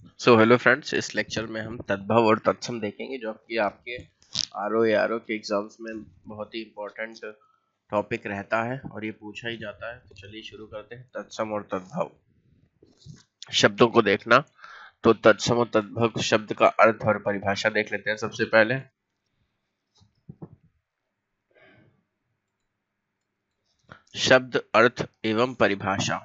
सो hello friends, इस lecture में हम तद्भव और तत्सम देखेंगे जो कि आपके आर ओ के एग्जाम्स में बहुत ही इम्पोर्टेंट टॉपिक रहता है और ये पूछा ही जाता है। तो चलिए शुरू करते हैं। तत्सम और तद्भव शब्दों को देखना। तो तत्सम और तद्भव शब्द का अर्थ और परिभाषा देख लेते हैं। सबसे पहले शब्द, अर्थ एवं परिभाषा।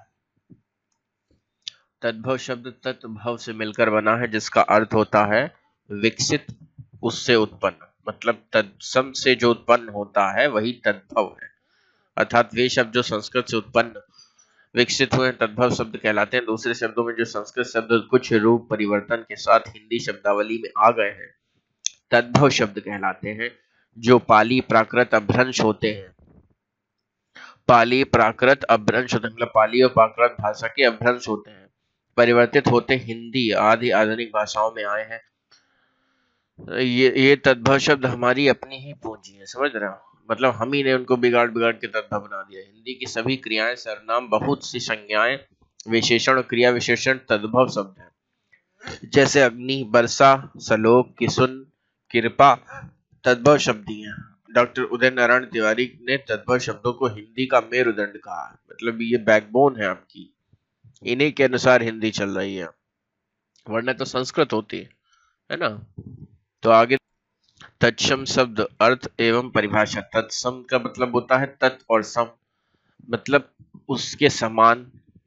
तद्भव शब्द तत्भव से मिलकर बना है, जिसका अर्थ होता है विकसित, उससे उत्पन्न। मतलब तत्सम से जो उत्पन्न होता है वही तद्भव है, अर्थात वे शब्द जो संस्कृत से उत्पन्न विकसित हुए तद्भव शब्द कहलाते हैं। दूसरे शब्दों में, जो संस्कृत शब्द कुछ रूप परिवर्तन के साथ हिंदी शब्दावली में आ गए हैं, तद्भव शब्द कहलाते हैं। जो पाली प्राकृत अपभ्रंश होते हैं, पाली प्राकृत अपभ्रंश होते हैं, मतलब पाली और प्राकृत भाषा के अपभ्रंश होते हैं, परिवर्तित होते हिंदी आदि आधुनिक भाषाओं में आए हैं। ये तद्भव शब्द हमारी अपनी ही पूंजी है, समझ रहे हो? मतलब हम ही ने उनको बिगाड़ बिगाड़ के तद्भव बना दिया। हिंदी की सभी क्रियाएं, सर्वनाम, बहुत सी संज्ञाएं, विशेषण और क्रिया विशेषण तद्भव शब्द हैं। जैसे अग्नि, वर्षा, सलोक, किसुन, कृपा तद्भव शब्द ही हैं। डॉक्टर उदय नारायण तिवारी ने तद्भव शब्दों को हिंदी का मेरुदंड कहा है। मतलब ये बैकबोन है आपकी, इन्हीं के अनुसार हिंदी चल रही है, वरना तो संस्कृत होती है ना। तो आगे तत्सम शब्द अर्थ एवं परिभाषा। तत्सम का मतलब होता है तत् और सम, मतलब उसके समान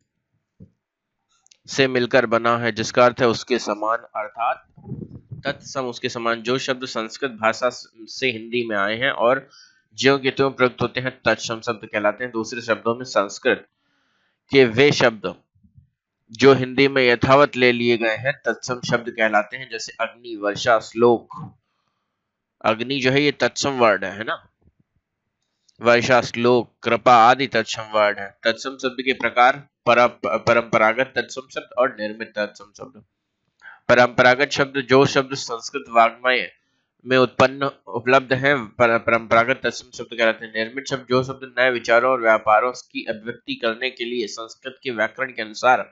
से मिलकर बना है, जिसका अर्थ है उसके समान, अर्थात तत्सम उसके समान। जो शब्द संस्कृत भाषा से हिंदी में आए हैं और ज्यों के त्यों प्रयुक्त होते हैं, तत्सम शब्द कहलाते हैं। दूसरे शब्दों में, संस्कृत के वे शब्द जो हिंदी में यथावत ले लिए गए हैं, तत्सम शब्द कहलाते हैं। जैसे अग्नि, वर्षा, श्लोक। अग्नि जो है ये तत्सम वर्ड है ना। वर्षा, श्लोक, कृपा आदि तत्सम वर्ड है। तत्सम शब्द के प्रकार परंपरागत तत्सम शब्द और निर्मित तत्सम शब्द। परंपरागत शब्द जो शब्द संस्कृत वाग्मय में उत्पन्न उपलब्ध है, परंपरागत तत्सम शब्द कहलाते हैं। निर्मित शब्द जो शब्द नए विचारों और व्यापारों की अभिव्यक्ति करने के लिए संस्कृत के व्याकरण के अनुसार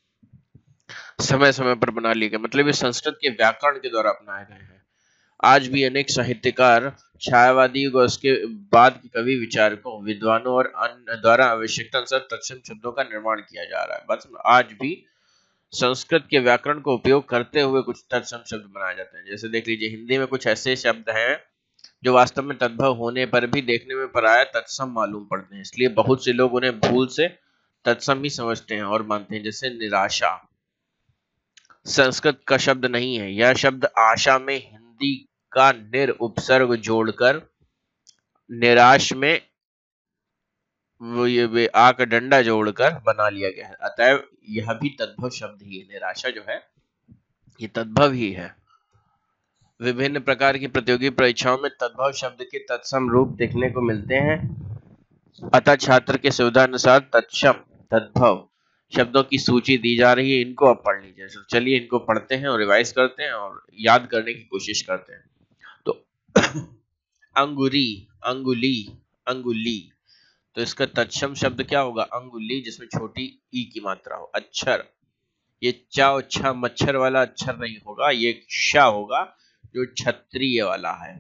समय समय पर बना लिए गए, मतलब ये संस्कृत के व्याकरण के द्वारा अपनाए गए हैं। आज भी अनेक साहित्यकार, छायावादी व उसके बाद के कवि, विचारकों, विद्वानों और अन्य द्वारा आवश्यकता अनुसार तत्सम शब्दों का निर्माण किया जा रहा है। बस आज भी संस्कृत के व्याकरण को उपयोग करते हुए कुछ तत्सम शब्द बनाए जाते हैं। जैसे देख लीजिए, हिंदी में कुछ ऐसे शब्द हैं जो वास्तव में तद्भव होने पर भी देखने में पराया तत्सम मालूम पड़ते हैं, इसलिए बहुत से लोग उन्हें भूल से तत्सम ही समझते हैं और मानते हैं। जैसे निराशा संस्कृत का शब्द नहीं है, यह शब्द आशा में हिंदी का निर उपसर्ग जोड़कर निराश में वो ये आ का डंडा जोड़कर बना लिया गया है। अतएव यह भी तद्भव शब्द ही है। निराशा जो है ये तद्भव ही है। विभिन्न प्रकार की प्रतियोगी परीक्षाओं में तद्भव शब्द के तत्सम रूप देखने को मिलते हैं, अतः छात्र के सुविधा अनुसार तत्सम तद्भव शब्दों की सूची दी जा रही है। इनको अब पढ़ लीजिए। तो चलिए इनको पढ़ते हैं और रिवाइज करते हैं और याद करने की कोशिश करते हैं। तो अंगुरी, अंगुली, अंगुली, तो इसका तत्सम शब्द क्या होगा? अंगुली, जिसमें छोटी ई की मात्रा हो। अक्षर, ये चा और छा मच्छर वाला अक्षर नहीं होगा, ये श होगा जो क्षत्रिय वाला है।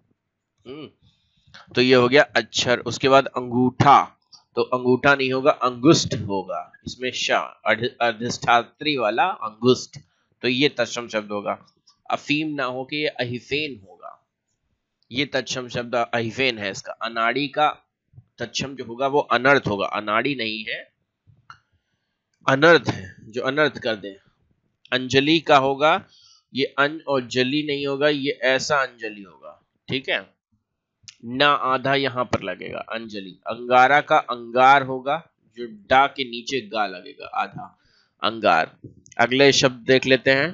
तो ये हो गया अक्षर। उसके बाद अंगूठा, तो अंगूठा नहीं होगा, अंगुष्ठ होगा, इसमें श अधिष्ठात्री वाला अंगुष्ठ, तो ये तत्सम शब्द होगा। अफीम ना हो के ये अहिफेन होगा, ये तत्सम शब्द अहिफेन है इसका। अनाड़ी का तत्सम जो होगा वो अनर्थ होगा, अनाड़ी नहीं है, अनर्थ है, जो अनर्थ कर दे। अंजलि का होगा, ये अन और जली नहीं होगा, ये ऐसा अंजलि होगा, ठीक है ना, आधा यहां पर लगेगा अंजलि। अंगारा का अंगार होगा, जो डा के नीचे गा लगेगा, आधा अंगार। अगले शब्द देख लेते हैं।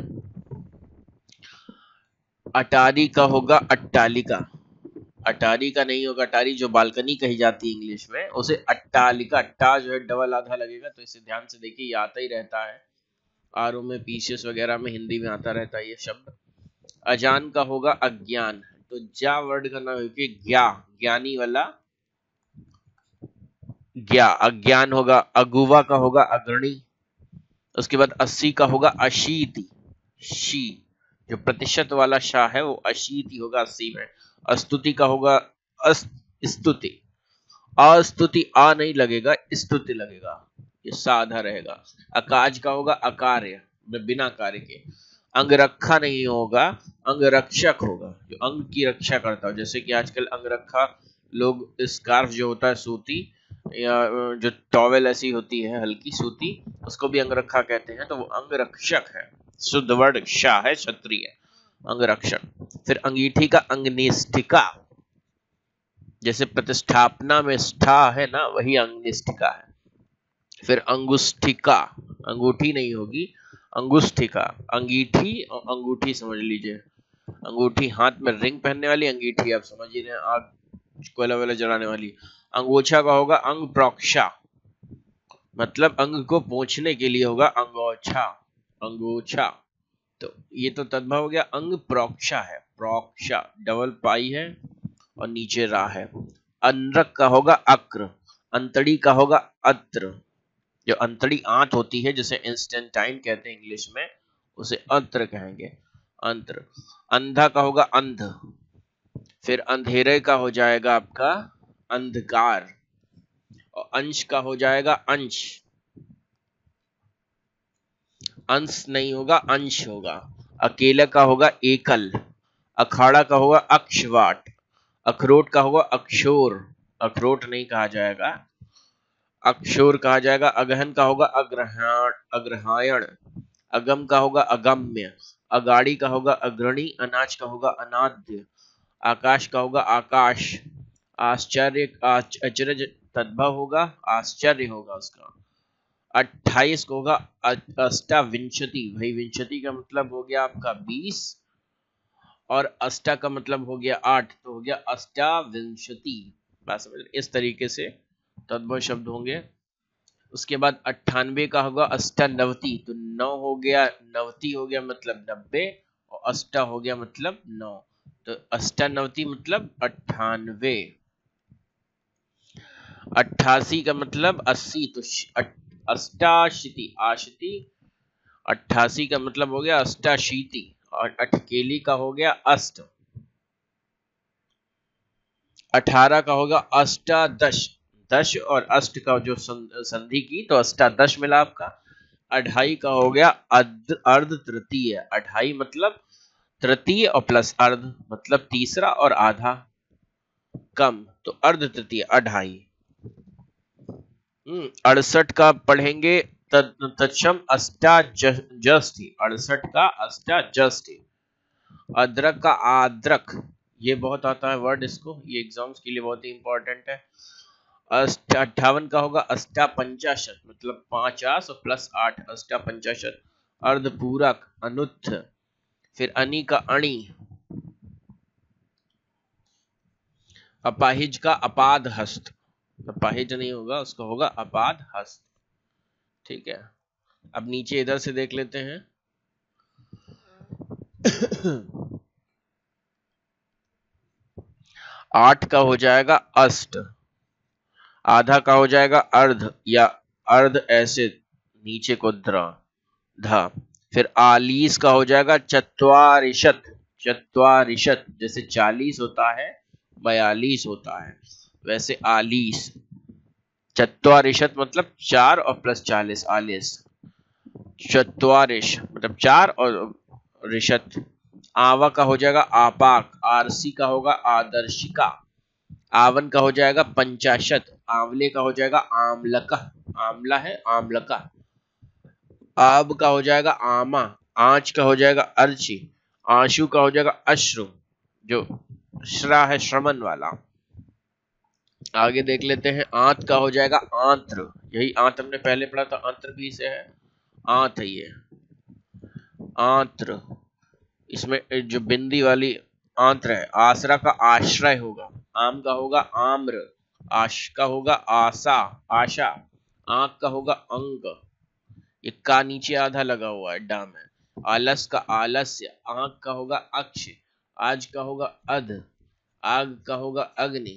अटारी का होगा अट्टालिका, अटारी का नहीं होगा, अटारी जो बालकनी कही जाती है इंग्लिश में, उसे अट्टालिका, अट्टा जो है डबल आधा लगेगा, तो इसे ध्यान से देखिए, ये आता ही रहता है आर में, पीसीएस वगैरह में, हिंदी में आता रहता है ये शब्द। अजान का होगा अज्ञान, तो जा वर्ड का नाम है ज्ञा, ज्ञानी वाला ज्ञा। अज्ञान होगा। अगुवा का होगा अग्रणी। उसके बाद 80 का होगा अशीति, शी, जो प्रतिशत वाला शा है वो अशीति होगा 80 में। अस्तुति का होगा स्तुति, अस्तुति आ नहीं लगेगा, स्तुति लगेगा, ये साधा रहेगा। अकाज का होगा अकार्य, बिना कार्य के। अंगरखा नहीं होगा, अंगरक्षक होगा, जो अंग की रक्षा करता हो। जैसे कि आजकल अंगरखा लोग स्कार्फ जो होता है सूती, या जो टॉवेल ऐसी होती है हल्की सूती, उसको भी अंगरखा कहते हैं, तो वो अंगरक्षक है। शुद्ध वर्ड शाह है, क्षत्रिय, अंगरक्षक। फिर अंगीठी का अंगनिष्ठिका, जैसे प्रतिष्ठापना में स्था है ना, वही अंगनिष्ठिका है। फिर अंगुष्ठिका, अंगूठी नहीं होगी, अंगुष्ठिका, अंगीठी और अंगूठी समझ लीजिए। अंगूठी हाथ में रिंग पहनने वाली, अंगीठी आप समझ ही रहे हैं, आग कोयला वेला जलाने वाली। अंगोछा का होगा अंग प्रोक्षा, मतलब अंग को पोंछने के लिए होगा अंगोछा, अंगोछा। तो ये तो तद्भव हो गया, अंग प्रोक्षा है, प्रोक्षा डबल पाई है और नीचे रा है। अनरक का होगा अक्र, अंतड़ी का होगा अत्र, जो अंतड़ी आंत होती है जिसे इंस्टेंटाइन कहते हैं इंग्लिश में, उसे अंत्र कहेंगे, अंत्र। अंधा का होगा अंध। फिर अंधेरे का हो जाएगा आपका अंधकार, और अंश का हो जाएगा अंश, अंश नहीं होगा अंश होगा। अकेला का होगा एकल, अखाड़ा का होगा अक्षवाट, अखरोट का होगा अक्षोर, अखरोट नहीं कहा जाएगा, अक्षोर कहा जाएगा। अगहन का होगा अग्रहाण, अग्रहायण। अगम का होगा अगम्य, अगाड़ी का होगा अग्रणी, अनाज का होगा अनाद्य, आकाश का होगा आकाश, आश्चर्य अचरज तद्भव होगा, आश्चर्य होगा उसका। 28 को होगा अष्टाविंशति, भाई विंशति का मतलब हो गया आपका 20, और अष्टा का मतलब हो गया 8, तो हो गया अष्टाविंशति। बात समझ, इस तरीके से तद्भव शब्द होंगे। उसके बाद 98 का होगा अष्टानवति, तो 9 हो गया, नवति हो गया मतलब 90, और अष्टा हो गया मतलब 9, तो अष्टानवति मतलब 98। 88 का मतलब 80, तो अष्टाशीति, आशीति। 88 का मतलब हो गया अष्टाशीति, और अठकेली का हो गया अष्ट। 18 का होगा अष्टादश, 10 और अष्ट का जो संधि की तो अष्टादश मिला आपका। 28 का हो गया अर्ध तृतीय, 28 मतलब तृतीय और प्लस अर्ध मतलब तीसरा और आधा कम, तो अर्ध तृतीय 28। 68 का पढ़ेंगे तत्सम अष्टाजष्टि, 68 का अष्टाजष्टि। अदरक का आद्रक, ये बहुत आता है वर्ड, इसको ये एग्जाम्स के लिए बहुत ही इंपॉर्टेंट है। 58 का होगा अष्टापंचाशत, मतलब 50 और प्लस 8, अष्टापंचाशत। अर्धपूरक अनुत्थ। फिर अनि का अणि। अपाहिज का अपाद हस्त, अपाहिज नहीं होगा, उसका होगा अपाद हस्त। ठीक है, अब नीचे इधर से देख लेते हैं। 8 का हो जाएगा अष्ट, आधा का हो जाएगा अर्ध, या अर्ध ऐसे नीचे को धा। फिर 40 का हो जाएगा चत्वारिशत, चत्वारिशत जैसे 40 होता है, 42 होता है, वैसे 40। चत्वारिशत मतलब 4 और प्लस 40, 40। चत्वारिश मतलब 4 और रिशत। आवा का हो जाएगा आपाक, आरसी का होगा आदर्शिका। आवन का हो जाएगा पंचाशत, आंवले का हो जाएगा आमलका, आमला है आमलका। आब का हो जाएगा आमा, आंच का हो जाएगा अर्ची, आंशु का हो जाएगा अश्रु, जो श्रा है श्रमण वाला। आगे देख लेते हैं, आंत का हो जाएगा आंत्र, यही आंत हमने पहले पढ़ा था, आंत्र भी से है, आंत है ये आंत्र। इसमें जो बिंदी वाली आंत्र है। आसरा का आश्रय होगा, आम का होगा आम्र, आश का होगा आशा, आशा। आंख का होगा अंक, ये का नीचे आधा लगा हुआ है डा में। आलस का आलस्य, आंख का होगा अक्ष, आज का होगा अध, आग का होगा अग्नि।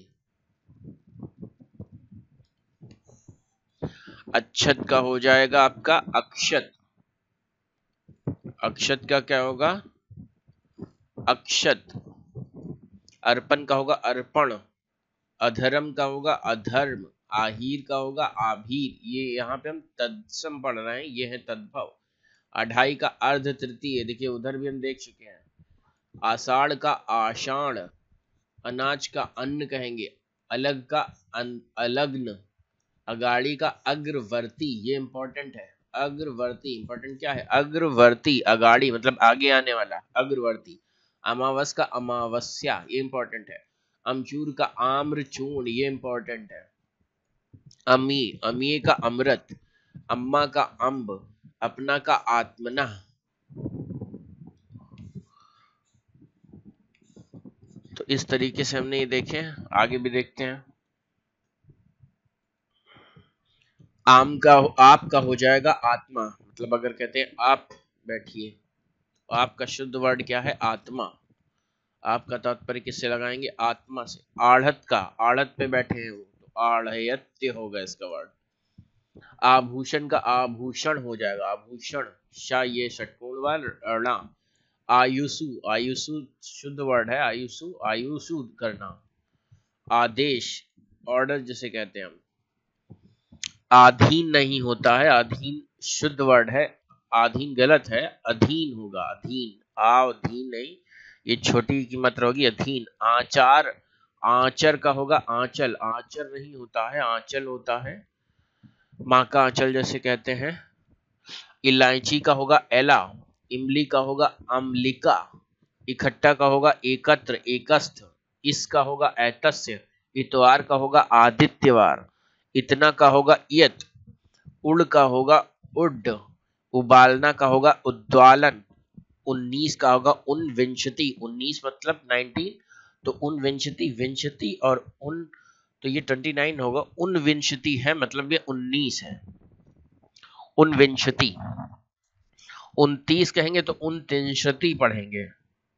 अच्छत का हो जाएगा आपका अक्षत, अक्षत का क्या होगा? अक्षत। अर्पण का होगा अर्पण। अधर्म का होगा अधर्म। आहीर का होगा आभीर। ये यहाँ पे हम तत्सम पढ़ रहे हैं, ये है तद्भव। अढ़ाई का अर्ध तृतीय, देखिए उधर भी हम देख चुके हैं। आषाढ़ का आषाढ़। अनाज का अन्न कहेंगे। अलग का अलग्न। अगाड़ी का अग्रवर्ती, ये इंपॉर्टेंट है। अग्रवर्ती इंपॉर्टेंट क्या है? अग्रवर्ती, अगाड़ी मतलब आगे आने वाला, अग्रवर्ती। अमावस का अमावस्या, ये इंपॉर्टेंट है। अमचूर का आम्रचूर्ण, ये इंपॉर्टेंट है। अमी, अमी का अमृत। अम्मा का अम्ब। अपना का आत्मना। तो इस तरीके से हमने ये देखे, आगे भी देखते हैं। आम का आपका हो जाएगा आत्मा, मतलब अगर कहते हैं आप बैठिए, तो आपका शुद्ध वर्ड क्या है? आत्मा। आपका तात्पर्य किससे लगाएंगे? आत्मा से। आढ़त का, आढ़त पे बैठे हैं वो, तो आढ़यत्य होगा इसका वर्ड। आभूषण का आभूषण हो जाएगा आभूषण। शा ये षटकोण वर्ण। आयुषु, आयुषु शुद्ध वर्ड है। आयुषु, आयुषु करना। आदेश, ऑर्डर जिसे कहते हैं हम। आधीन नहीं होता है, अधीन शुद्ध वर्ड है। आधीन गलत है, अधीन होगा, अधीन। अधीन नहीं, ये छोटी की मात्रा होगी, अधीन। आचार, आंचर का होगा आंचल। आंचर नहीं होता है, आंचल होता है। माँ का आंचल जैसे कहते हैं। इलायची का होगा एला। इमली का होगा अम्लिका। इकट्ठा का होगा एकत्र, एकस्थ। इसका होगा ऐतस्य। इतवार का होगा आदित्यवार। इतना का होगा इयत। उड़ का होगा उड। उबालना का होगा उद्वालन। 19 का होगा उनविंशति। 19 मतलब 19, तो उनविंशति, विंशति और उन, तो ये 29 होगा। उनविंशति है मतलब ये 19 है। उनविंशति। 29 कहेंगे तो उनतिंशति पढ़ेंगे,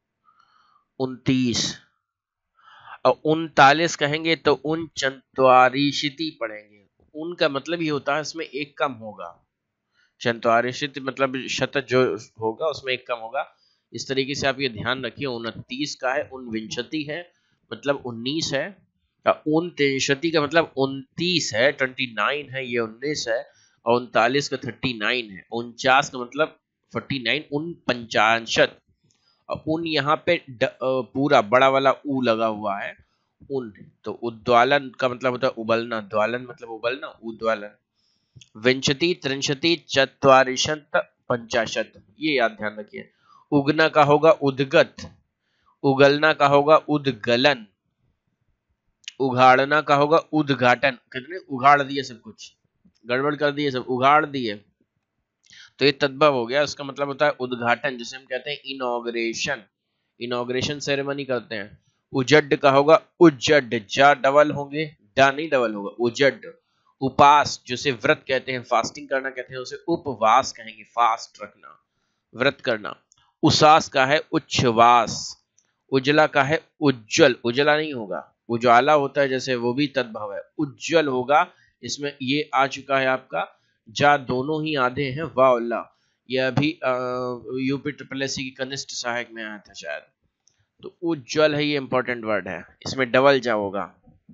29। और 39 कहेंगे तो उनचत्वारिशति पढ़ेंगे। उनका मतलब ये होता है इसमें एक कम होगा। चंत्वारिशत मतलब शतक जो होगा उसमें एक कम होगा। इस तरीके से आप ये ध्यान रखिए। 29 का है, उनविंशति है मतलब 19 है। उनतिंशति का मतलब 29 है, 29 है, ये 19 है। और 39 का 39 है। 49 का मतलब 49, उनपंचाशत। और उन यहाँ पे पूरा बड़ा वाला ऊ लगा हुआ है, उन। तो उद्वालन का मतलब होता है उबलना। द्वालन मतलब उबलना, उद्वालन। विंशति, त्रिंशति, चत्वारिशत, पंचाशत, ये याद ध्यान रखिए। उगना का होगा उद्गत। उगलना का होगा उद्गलन। उघाड़ना का होगा उद्घाटन। कितने उघाड़ दिए, सब कुछ गड़बड़ कर दिए, सब उघाड़ दिए, तो ये तद्भव हो गया। उसका मतलब होता है उद्घाटन, जिसे हम कहते हैं इनॉग्रेशन। इनॉग्रेशन सेरेमनी करते हैं। उजड का होगा उज्जड। जा डबल होंगे, डा नहीं डबल होगा, उजड। उपास जिसे व्रत कहते हैं, फास्टिंग करना कहते हैं, उसे उपवास कहेंगे, फास्ट रखना, व्रत करना। उसास का है उच्छ्वास। उजला का है उज्जवल। उजला नहीं होगा, उजाला होता है जैसे, वो भी तद्भव है। उज्जवल होगा, इसमें ये आ चुका है आपका। जा दोनों ही आधे हैं, वाह अल्लाह। यह अभी यूपी ट्रिपल एस सी की कनिष्ठ सहायक में आया था शायद। तो उज्जवल है, ये इंपॉर्टेंट वर्ड है, इसमें डबल जा होगा।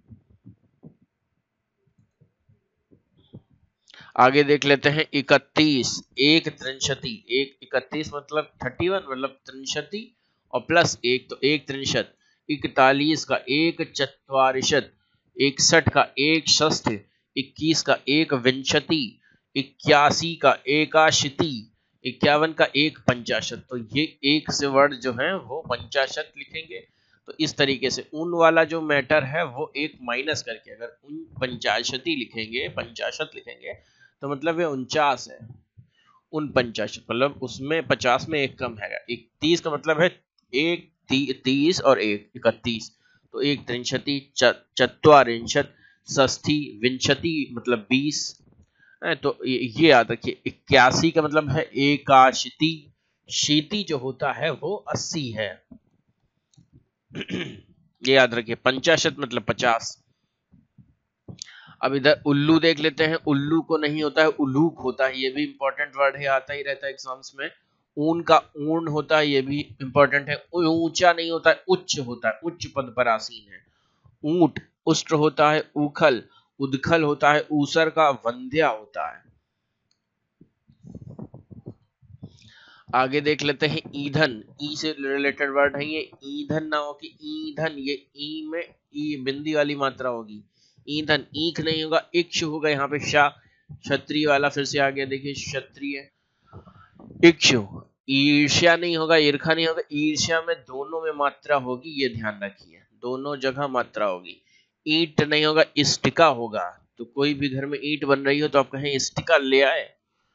आगे देख लेते हैं 31। एक त्रिंशति, एक 31 मतलब 31 मतलब त्रिंशति और प्लस एक, तो एक त्रिंशत। 41 का एक चत्वारिशत। 61 का एक षष्ठ। 21 का एक विंशति। 81 का एकाशिति। 51 का एक पंचाशत। तो ये एक से वर्ड जो है वो पंचाशत लिखेंगे। तो इस तरीके से उन वाला जो मैटर है वो एक माइनस करके, अगर उन पंचाशती लिखेंगे, पंचाशत लिखेंगे, तो मतलब ये 49 है। उन पंचाशत मतलब उसमें 50 में एक कम है। 31 का मतलब है एक 30 और एक 31। तो एक त्रिंशति, चत्वारिंशत, षष्ठी, विंशति मतलब 20। तो ये याद रखिए। 81 का मतलब है एकाशिति। शीति जो होता है वो 80 है। ये याद रखिए। पंचाशत मतलब 50। अब इधर उल्लू देख लेते हैं। उल्लू को नहीं होता है, उल्लूक होता है। ये भी इंपॉर्टेंट वर्ड है, आता ही रहता है एग्जाम्स में। ऊन का ऊर्ण होता है, ये भी इंपॉर्टेंट है। ऊंचा नहीं होता है, उच्च होता है, उच्च पद पर आसीन है। ऊंट, उष्ट्र होता है, उखल, उदखल होता है, ऊसर का वंध्या होता है। आगे देख लेते हैं ईंधन, ई से रिलेटेड वर्ड है ये। ईंधन ना हो कि ईंधन, ये ई में ई बिंदी वाली मात्रा होगी। ईंधन, ईख नहीं होगा, इक्ष होगा यहाँ पे। शाह, क्षत्रिय वाला फिर से आ गया, देखिए क्षत्रिय, इक्षु। ईर्ष्या नहीं होगा, ईर्खा नहीं होगा, ईर्ष्या में दोनों में मात्रा होगी, ये ध्यान रखिए, दोनों जगह मात्रा होगी। ईंट नहीं होगा, इष्टिका होगा। तो कोई भी घर में ईंट बन रही हो तो आप कहें इष्टिका ले आए।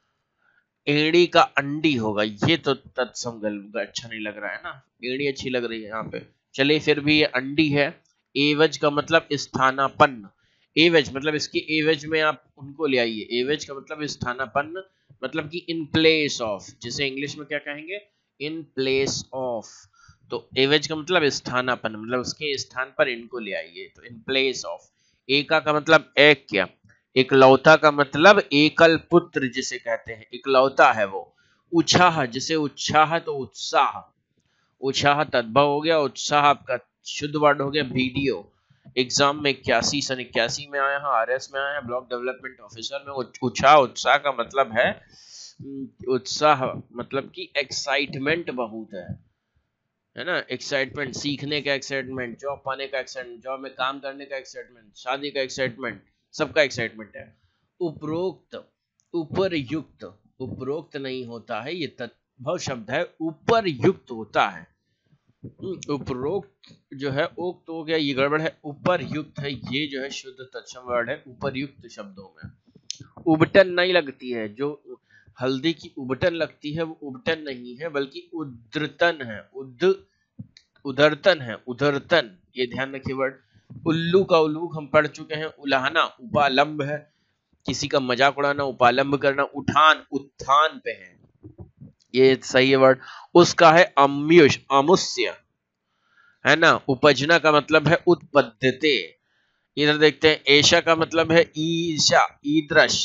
एड़ी का अंडी होगा, ये तो तत्सम अच्छा नहीं लग रहा है ना, एड़ी अच्छी लग रही है यहाँ पे। चलिए फिर भी ये अंडी है। एवज का मतलब स्थानापन्न, एवज मतलब इसकी एवज में आप उनको ले आइए। एवज का मतलब स्थानापन्न, मतलब कि इन प्लेस ऑफ, जिसे इंग्लिश में क्या कहेंगे, इन प्लेस ऑफ। तो एवज का मतलब स्थानापन्न, मतलब उसके स्थान पर इनको ले आइए, तो इन प्लेस ऑफ। एका का मतलब एक क्या, इकलौता का मतलब एकल पुत्र जिसे कहते हैं, इकलौता है वो। उत्साह, जिसे उत्साह तो उत्साह, उत्साह तद्भव हो गया, उत्साह आपका शुद्ध वर्ड हो गया। वीडियो, एग्जाम में 81 सन 81 में आया है, आरएस में आया है, ब्लॉक डेवलपमेंट ऑफिसर में। उत्साह, उत्साह का मतलब है उत्साह, मतलब कि एक्साइटमेंट बहुत है ना। एक्साइटमेंट, सीखने का एक्साइटमेंट, जॉब पाने का एक्साइटमेंट, जॉब में काम करने का एक्साइटमेंट, शादी का एक्साइटमेंट, सबका एक्साइटमेंट है। उपरोक्त, उपरयुक्त, उपरोक्त नहीं होता है, ये तद्भव शब्द है, उपरयुक्त होता है। उपरोक्त जो है, उक्त हो गया, ये गड़बड़ है, उपरयुक्त है, ये जो है शुद्ध तत्सम वर्ड है उपरयुक्त शब्दों में। उबटन नहीं लगती है, जो हल्दी की उबटन लगती है वो उबटन नहीं है, बल्कि उद्रतन है, उधरतन है, उधरतन, ये ध्यान रखिए वर्ड। उल्लू का उल्लूक हम पढ़ चुके हैं। उलाहना उपालंब है, किसी का मजाक उड़ाना, उपालंब करना। उठान, उत्थान पे है, ये सही है वर्ड। उसका है अम्युष, अमुष्य, है ना। उपजना का मतलब है उत्पद्यते। इधर देखते हैं, ऐशा का मतलब है ईशा, ईदृश।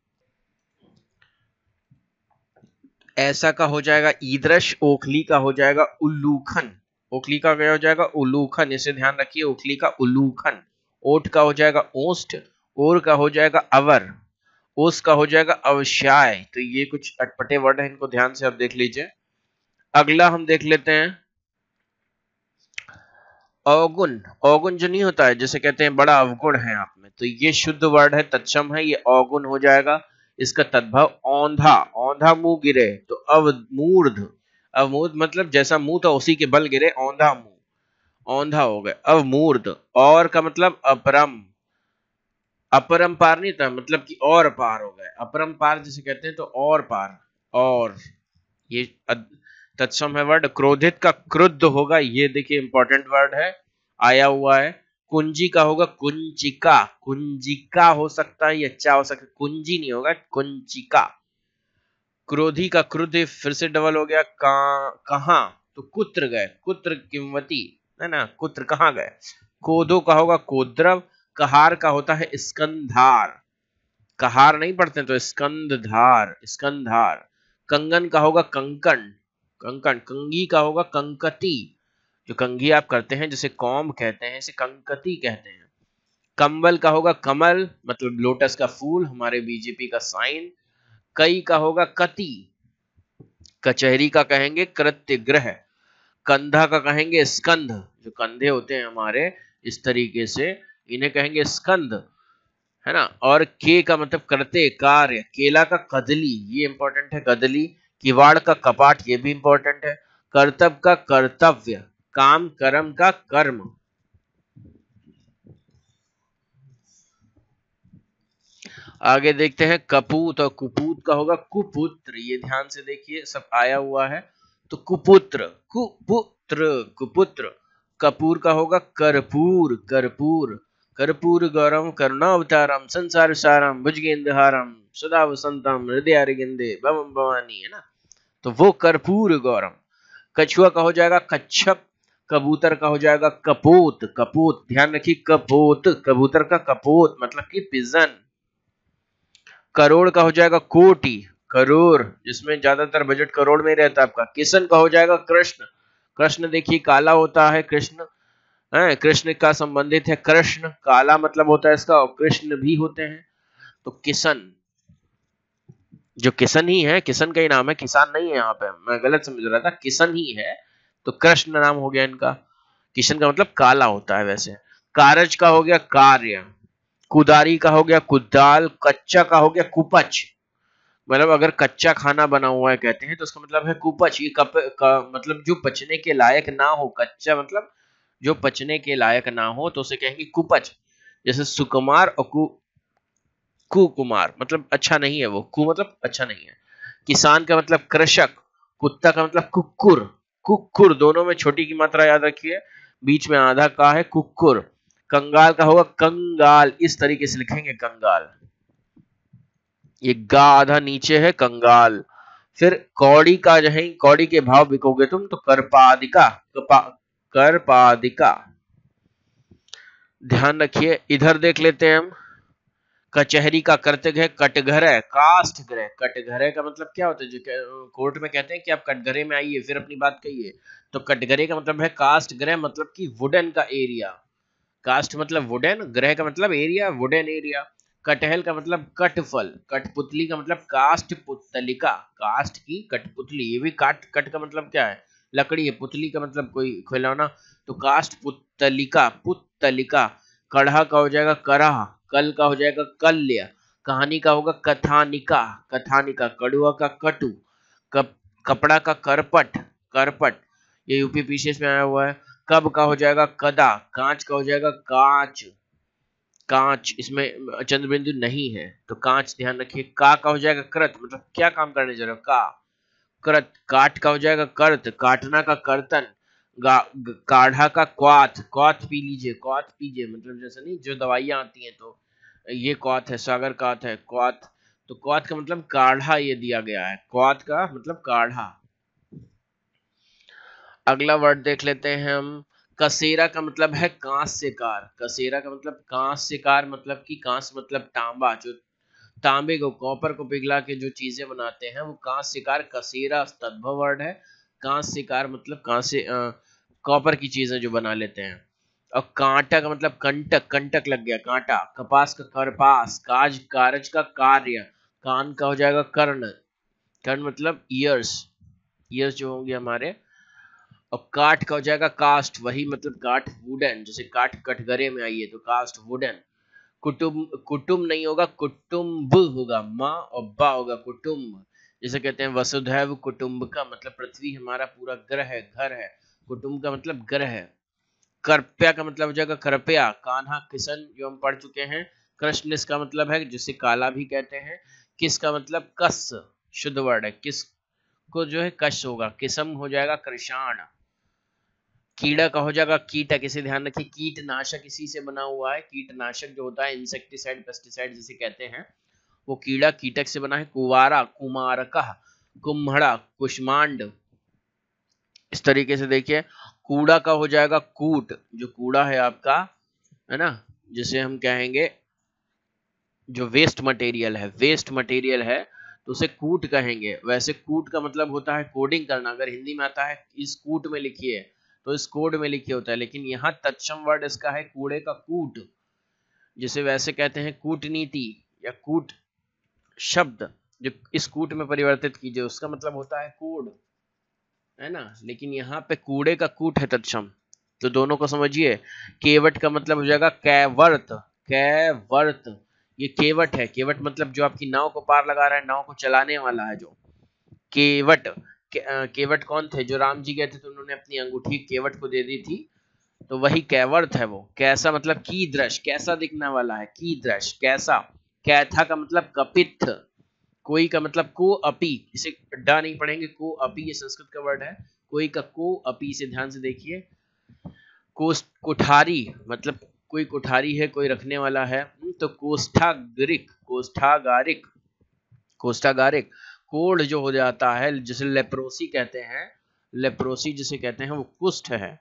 ऐसा का हो जाएगा ईदृश, ओखली का हो जाएगा उल्लूखन, ओखली का क्या हो जाएगा, उल्लूखन, इसे ध्यान रखिए, ओखली का उल्लूखन। ओठ का हो जाएगा ओष्ठ, ओर का हो जाएगा अवर, ओस का हो जाएगा अवश्याय। तो ये कुछ अटपटे वर्ड है, इनको ध्यान से आप देख लीजिए। अगला हम देख लेते हैं अवगुण। अवगुण जो नहीं होता है, जैसे कहते हैं बड़ा अवगुण है आप में, तो ये शुद्ध वर्ड है, तत्सम है, ये अवगुण हो जाएगा। इसका तद्भव औंधा, औंधा मुंह गिरे, तो अवमूर्ध, अवमूर्ध मतलब जैसा मुंह था उसी के बल गिरे, औंधा मुंह, औंधा हो गए, अवमूर्ध। और का मतलब अपरम, अपरंपार नहीं था, मतलब कि और पार हो गए, अपरंपार जिसे कहते हैं, तो और पार, और ये तत्सम है वर्ड। क्रोधित का क्रुद्ध होगा, ये देखिए इंपॉर्टेंट वर्ड है, आया हुआ है। कुंजी का होगा कुंजिका, कुंजिका हो सकता है, अच्छा हो सकता है, कुंजी नहीं होगा, कुंजिका। क्रोधी का क्रुद्ध फिर से डबल हो गया, कहां, तो कुत्र गए, कुत्र किंवती, है ना, कुत्र कहां गए। कोदो का होगा कोद्रव। कहार का होता है स्कंधार, कहार नहीं पढ़ते तो स्कंदधार, स्कंधार। कंगन का होगा कंकण, कंकण। कंगी का होगा कंकती, जो कंघी आप करते हैं जिसे कॉम्ब कहते हैं, इसे कंकती कहते हैं। कंबल का होगा कमल, मतलब लोटस का फूल, हमारे बीजेपी का साइन। कई का होगा कति, कचहरी का कहेंगे कृत्य गृह। कंधा का कहेंगे स्कंध, जो कंधे होते हैं हमारे इस तरीके से, इन्हें कहेंगे स्कंध, है ना। और के का मतलब करते कार्य। केला का कदली, ये इंपॉर्टेंट है, कदली। किवाड़ का कपाट, ये भी इंपॉर्टेंट है। कर्तव्य का कर्तव्य, काम कर्म का कर्म। आगे देखते हैं कपूत, और कुपूत का होगा कुपुत्र, ये ध्यान से देखिए, सब आया हुआ है। तो कुपुत्र, कुपुत्र, कुपुत्र। कपूर का होगा कर्पूर, कर्पूर। कर्पूर गौरम करुणावतारम संसार सारम भुजगेंद्रहारम सदा वसंतम हृदय अरविंदे भवम भवानी, है ना। तो वो कर्पूर गौरम। कछुआ का हो जाएगा कच्छप। कबूतर का हो जाएगा कपोत, कपोत, ध्यान रखिए, कपोत, कबूतर का कपोत मतलब कि पिजन। करोड़ का हो जाएगा कोटि, करूर, जिसमें ज्यादातर बजट करोड़ में रहता है आपका। किशन का हो जाएगा कृष्ण। कृष्ण देखिए काला होता है, कृष्ण है, कृष्ण का संबंधित है कृष्ण, काला मतलब होता है इसका, और कृष्ण भी होते हैं। तो किशन, जो किशन ही है, किशन का ही नाम है, किसान नहीं है, यहाँ पे मैं गलत समझ रहा था, किशन ही है। तो कृष्ण नाम हो गया इनका। किशन का मतलब काला होता है वैसे। कारज का हो गया कार्य, कुदारी का हो गया कुदाल, कच्चा का हो गया कुपच। मतलब अगर कच्चा खाना बना हुआ है कहते हैं तो उसका मतलब है कुपच। ये मतलब जो पचने के लायक ना हो, कच्चा मतलब जो पचने के लायक ना हो तो उसे कहेंगे कुपच। जैसे सुकुमार और कुकुमार मतलब अच्छा नहीं है, वो कु मतलब अच्छा नहीं है। किसान का मतलब कृषक, कुत्ता का मतलब कुक्कुर। कुक्कुर दोनों में छोटी की मात्रा याद रखिए, बीच में आधा का है कुक्कुर। कंगाल का होगा कंगाल, इस तरीके से लिखेंगे कंगाल, ये गा आधा नीचे है कंगाल। फिर कौड़ी का जो है, कौड़ी के भाव बिकोगे तुम तो करपादिका, करपादिका। ध्यान रखिए, इधर देख लेते हैं हम। कचहरी का कर्तव्य कटघरे, काष्ठ गृह। कटघरे का मतलब क्या होता है, जो कोर्ट में कहते हैं कि आप कटघरे में आइए फिर अपनी बात कहिए, तो कटघरे का मतलब है काष्ठ गृह, मतलब कि वुडन का एरिया। कास्ट मतलब वुडन, ग्रह का मतलब एरिया, वुडन एरिया। कटहल का मतलब कटफल। कठपुतली का मतलब काष्ठ पुतलिका, काष्ठ की कठपुतली। ये भी काट, कट का मतलब क्या है, लकड़ी है, पुतली का मतलब कोई खिलौना। तो काष्ठ पुतलिका, पुतलिका। कढ़ा का हो जाएगा करहा, कल का हो जाएगा कल्य, कहानी का होगा कथानिका, कथानिका। कड़ुआ का कटु, कपड़ा का करपट, करपट। ये यूपी पीछे में आया हुआ है। कब का हो जाएगा कदा, कांच का हो जाएगा कांच, कांच इसमें चंद्र बिंदु नहीं है तो कांच ध्यान रखिए। का हो जाएगा कृत, मतलब क्या काम करने जा रहे हो, का कृत। काट का हो जाएगा कर्त, काटना का कर्तन। काढ़ा का क्वाथ, क्वाथ पी लीजिए, क्वाथ पीजिए, मतलब जैसे नहीं जो दवाइयां आती हैं तो ये क्वाथ है, सागर काथ है क्वाथ। तो क्वाथ का मतलब काढ़ा ये दिया गया है, क्वाथ का मतलब काढ़ा। अगला वर्ड देख लेते हैं हम। कसेरा का मतलब है कांस्यकार। कसेरा का मतलब कांस्यकार, मतलब कि कांस मतलब तांबा, जो तांबे को, कॉपर को पिघला के जो चीजें बनाते हैं वो कांस्यकार। कसेरा तद्भव वर्ड है। कांस्यकार मतलब कांस्य, कॉपर की चीजें जो बना लेते हैं। और कांटा का मतलब कंटक, कंटक लग गया कांटा। कपास का करपास, काज कारज का कार्य। कान का हो जाएगा कर्ण, कर्ण मतलब ईयर्स, ईयर्स जो होंगे हमारे। और काठ का हो जाएगा कास्ट, वही मतलब काठ वुडन, जैसे काठ कटघरे में आई है तो कास्ट वुडन। कुटुंब, कुटुंब नहीं होगा कुटुंब होगा, माँ और बा होगा कुटुंब। जैसे कहते हैं वसुधैव कुटुंब का मतलब पृथ्वी हमारा पूरा ग्रह है, घर है। कुटुंब का मतलब ग्रह है। कृपया का मतलब हो जाएगा कृपया। कान्हा किशन जो हम पढ़ चुके हैं। कृष्ण इसका मतलब है जिसे काला भी कहते हैं। किस का मतलब कस, शुद्ध वर्ड है, किस को जो है कश होगा, किसम हो जाएगा कृषाण। कीड़ा का हो जाएगा कीटक, इसे ध्यान रखिए, कीटनाशक इसी से बना हुआ है। कीटनाशक जो होता है इंसेक्टिसाइड पेस्टिसाइड जिसे कहते हैं, वो कीड़ा कीटक से बना है। कुवारा, कुमारका, कुम्हड़ा, कुष्मांड। इस तरीके से देखिए। कूड़ा का हो जाएगा कूट, जो कूड़ा है आपका, है ना, जिसे हम कहेंगे जो वेस्ट मटेरियल है, वेस्ट मटेरियल है तो उसे कूट कहेंगे। वैसे कूट का मतलब होता है कोडिंग करना, अगर हिंदी में आता है इस कूट में लिखिए तो इस कोड में लिखिए होता है, लेकिन यहाँ तत्सम वर्ड इसका है कूड़े का कूट, जिसे वैसे कहते हैं कूटनीति या कूट शब्द। जो इस कूट में परिवर्तित कीजिए उसका मतलब होता है कोड, है ना, लेकिन यहाँ पे कूड़े का कूट है तत्सम। तो दोनों को समझिए। केवट का मतलब हो जाएगा कैवर्त, कैवर्त। ये केवट है, केवट मतलब जो आपकी नाव को पार लगा रहा है, नाव को चलाने वाला है जो केवट। केवट कौन थे, जो राम जी गए थे तो उन्होंने अपनी अंगूठी केवट को दे दी थी, तो वही कैवर्त है वो। कैसा मतलब की दृश, कैसा दिखने वाला है, की दृश कैसा। कैथा का मतलब कपित्थ। कोई का मतलब को अपी, इसे डा नहीं पढ़ेंगे, को अपी ये संस्कृत का वर्ड है। कोई का को अपी, से ध्यान से देखिए। कोठारी मतलब कोई कोठारी है, कोई रखने वाला है। तो कोष्ठागरिक, कोष्ठागारिक, कोष्ठागारिक। कोढ़ जो हो जाता है जिसे लेप्रोसी कहते हैं, लेप्रोसी जिसे कहते हैं वो कुष्ठ है।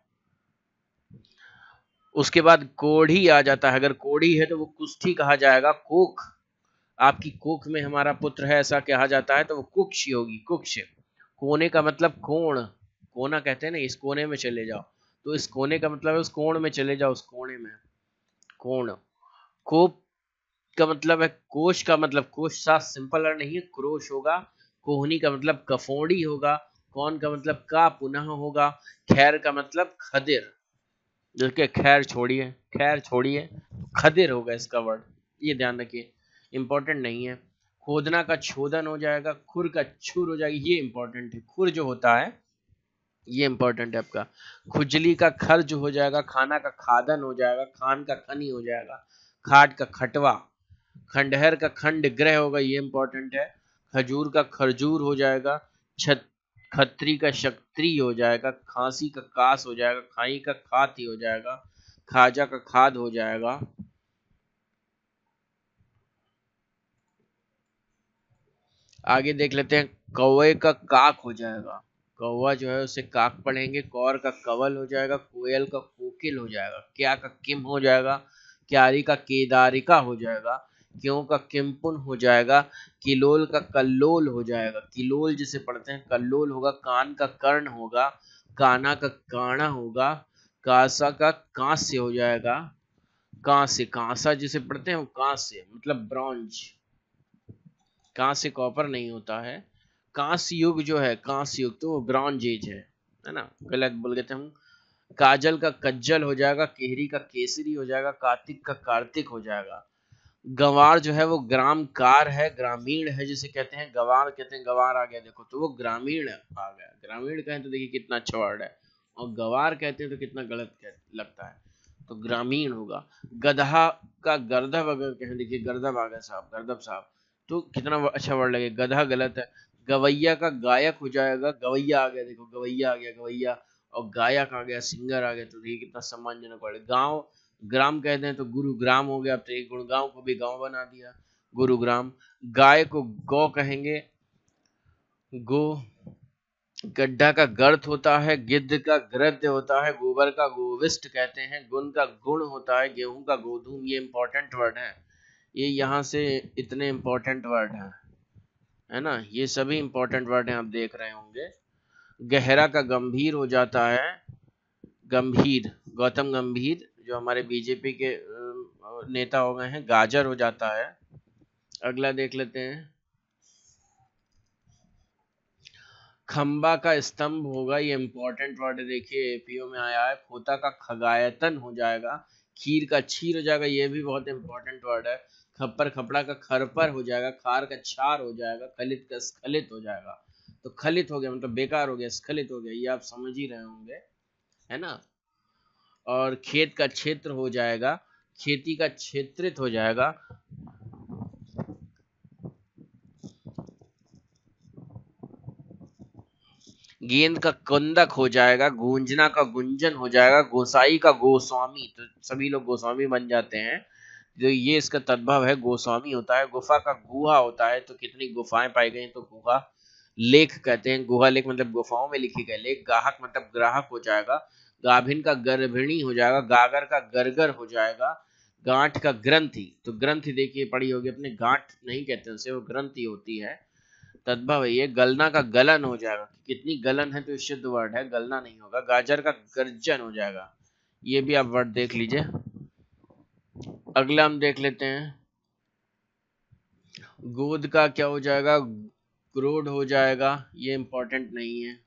उसके बाद कोढ़ी आ जाता है, अगर कोढ़ी है तो वो कुष्ठी कहा जाएगा। कोख, आपकी कुख में हमारा पुत्र है ऐसा कहा जाता है तो वो कुक्ष होगी, कुक्ष। कोने का मतलब कोण, कोना कहते हैं ना, इस कोने में चले जाओ, तो इस कोने का मतलब है उस कोण में चले जाओ, उस कोने में, कोण। कोप का मतलब है कोश, का मतलब कोश सा सिंपल और नहीं है, क्रोश होगा। कोहनी का मतलब कफोड़ी होगा। कौन का मतलब का पुनः होगा। खैर का मतलब खदिर, जो कि खैर छोड़िए, खैर छोड़िए, खदिर होगा इसका वर्ड, ये ध्यान रखिए, इंपॉर्टेंट नहीं है। खोदना का छोदन हो जाएगा, खुर का छुर हो जाएगा, ये इंपॉर्टेंट है, खुर जो होता है ये इंपॉर्टेंट है आपका। खुजली का खर्ज हो जाएगा, खाना का खादन हो जाएगा, खान का खनी हो जाएगा, खाट का खटवा, खंडहर का खंड ग्रह होगा, ये इंपॉर्टेंट है। खजूर का खरजूर हो जाएगा, छत खत्री का शक्त्री हो जाएगा, खांसी का कास हो जाएगा, खाई का खाती हो जाएगा, खाजा का खाद हो जाएगा। आगे देख लेते हैं, कौवे का काक हो जाएगा, कौवा जो है उसे काक पढ़ेंगे। कौर का कवल हो जाएगा, कोयल का कोकिल हो जाएगा, क्या का किम हो जाएगा, क्यारी का केदारिका हो जाएगा, क्यों का किमपुन हो जाएगा, किलोल का कल्लोल हो जाएगा, किलोल जिसे पढ़ते हैं कल्लोल होगा, कान का कर्ण होगा, काना का काना होगा, कासा का कांस्य हो जाएगा, कांस्य, कांसा जिसे पढ़ते हैं वो कांस्य मतलब ब्रॉन्ज, कांस्य कॉपर नहीं होता है। कांस्य युग जो है, कांस्य युग तो वो ब्रॉन्ज एज है ना, गलत बोल गए थे हम। काजल का कज्जल हो जाएगा, केहरी का केसरी हो जाएगा, कार्तिक का कार्तिक हो जाएगा। गंवार जो है वो ग्राम कार है, ग्रामीण है जिसे कहते हैं, गंवार कहते हैं, गंवार आ गया देखो तो वो ग्रामीण आ गया, ग्रामीण कहें तो देखिए कितना अच्छा वर्ड है, और गंवार कहते हैं तो कितना गलत लगता है, तो ग्रामीण होगा। गधा का गर्दभ अगर कहें, देखिए गर्दभ आ गया साहब, गर्दभ साहब, तो कितना अच्छा वर्ड लगे, गधा गलत है। गवैया का गायक हो जाएगा, गवैया आ गया देखो, गवैया आ गया, गवैया, और गायक आ गया, सिंगर आ गया, तो देखिए कितना सम्मानजनक वर्ड है। गांव ग्राम कहते हैं तो गुरुग्राम हो गया, अब तो एक गुड़गांव को भी गांव बना दिया, गुरुग्राम। गाय को गौ कहेंगे, गो। गड्ढा का गर्थ होता है, गिद्ध का गृध्य होता है, गोबर का गोविष्ट कहते हैं, गुण का गुण होता है, गेहूं का गोधूम, ये इंपॉर्टेंट वर्ड है, ये यहाँ से इतने इंपॉर्टेंट वर्ड है ना, ये सभी इंपॉर्टेंट वर्ड हैं, आप देख रहे होंगे। गहरा का गंभीर हो जाता है, गंभीर, गौतम गंभीर जो हमारे बीजेपी के नेता हो गए हैं, गाजर हो जाता है। अगला देख लेते हैं, खंबा का स्तंभ होगा, ये इंपॉर्टेंट वर्ड है, देखिए एपीओ में आया है। खोता का खगायतन हो जाएगा, खीर का छीर हो जाएगा, ये भी बहुत इंपॉर्टेंट वर्ड है। खप्पर खपड़ा का खरपर हो जाएगा, खार का छार हो जाएगा, खलित का स्खलित हो जाएगा, तो खलित हो गया मतलब बेकार हो गया, स्खलित हो गया, ये आप समझ ही रहे होंगे, है ना। और खेत का क्षेत्र हो जाएगा, खेती का क्षेत्रित हो जाएगा। गेंद का कंदक हो जाएगा, गूंजना का गुंजन हो जाएगा, गोसाई का गोस्वामी, तो सभी लोग गोस्वामी बन जाते हैं, जो ये इसका तद्भव है, गोस्वामी होता है। गुफा का गुहा होता है, तो कितनी गुफाएं पाई गई तो गुहा। लेख कहते हैं, गुहा लेख मतलब गुफाओं में लिखी गए लेख। गाहक मतलब ग्राहक हो जाएगा, गाभिन का गर्भिणी हो जाएगा, गागर का गरगर हो जाएगा, गांठ का ग्रंथि, तो ग्रंथि देखिए पड़ी होगी अपने, गांठ नहीं कहते उसे, वो ग्रंथि होती है, तद्भव है ये। गलना का गलन हो जाएगा, कितनी गलन है तो शुद्ध वर्ड है, गलना नहीं होगा। गाजर का गर्जन हो जाएगा, ये भी आप वर्ड देख लीजिए। अगला हम देख लेते हैं, गोद का क्या हो जाएगा, क्रोध हो जाएगा, ये इंपॉर्टेंट नहीं है।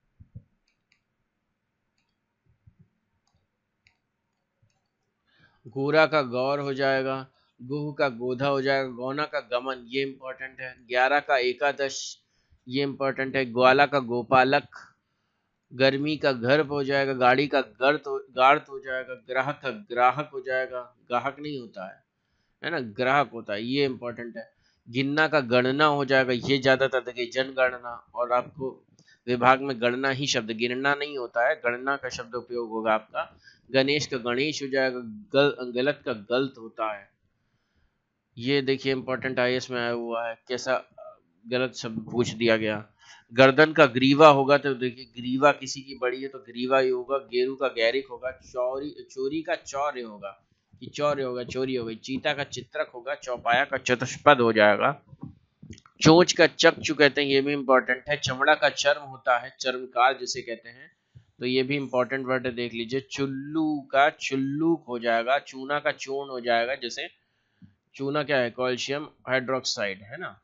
गोरा का गौर हो जाएगा, गुह का गोधा हो जाएगा, गौना का गमन, ये इंपॉर्टेंट है। 11 का एकादश, ये इंपॉर्टेंट है। ग्वाला का गोपालक, गर्मी का गर्भ हो जाएगा, गाड़ी का गार्थ हो जाएगा, ग्राहक का ग्राहक हो जाएगा, ग्राहक नहीं होता है ना, ग्राहक होता है, ये इंपॉर्टेंट है। गिनना का गणना हो जाएगा, ये ज्यादातर देखिए जनगणना, और आपको विभाग में गणना ही शब्द, गिनना नहीं होता है, गणना का शब्द उपयोग होगा आपका। गणेश का गणेश हो जाएगा, गलत का गलत होता है, ये देखिए इंपॉर्टेंट आईएएस में आया हुआ है, कैसा गलत शब्द पूछ दिया गया। गर्दन का ग्रीवा होगा, तो देखिए ग्रीवा किसी की बड़ी है तो ग्रीवा ही होगा। गेरू का गैरिक होगा, चोरी चोरी का चौर्य होगा, कि चौर्य होगा, चोरी हो गई। चीता का चित्रक होगा, चौपाया का चतुष्पद हो जाएगा। चोंच का चक्षु कहते हैं, ये भी इंपॉर्टेंट है। चमड़ा का चर्म होता है, चर्मकार जिसे कहते हैं, तो ये भी इंपॉर्टेंट वर्ड है, देख लीजिए। चुल्लू का चुल्लूक हो जाएगा। चूना का चूर्ण हो जाएगा, जैसे चूना क्या है, कैल्शियम हाइड्रोक्साइड है ना।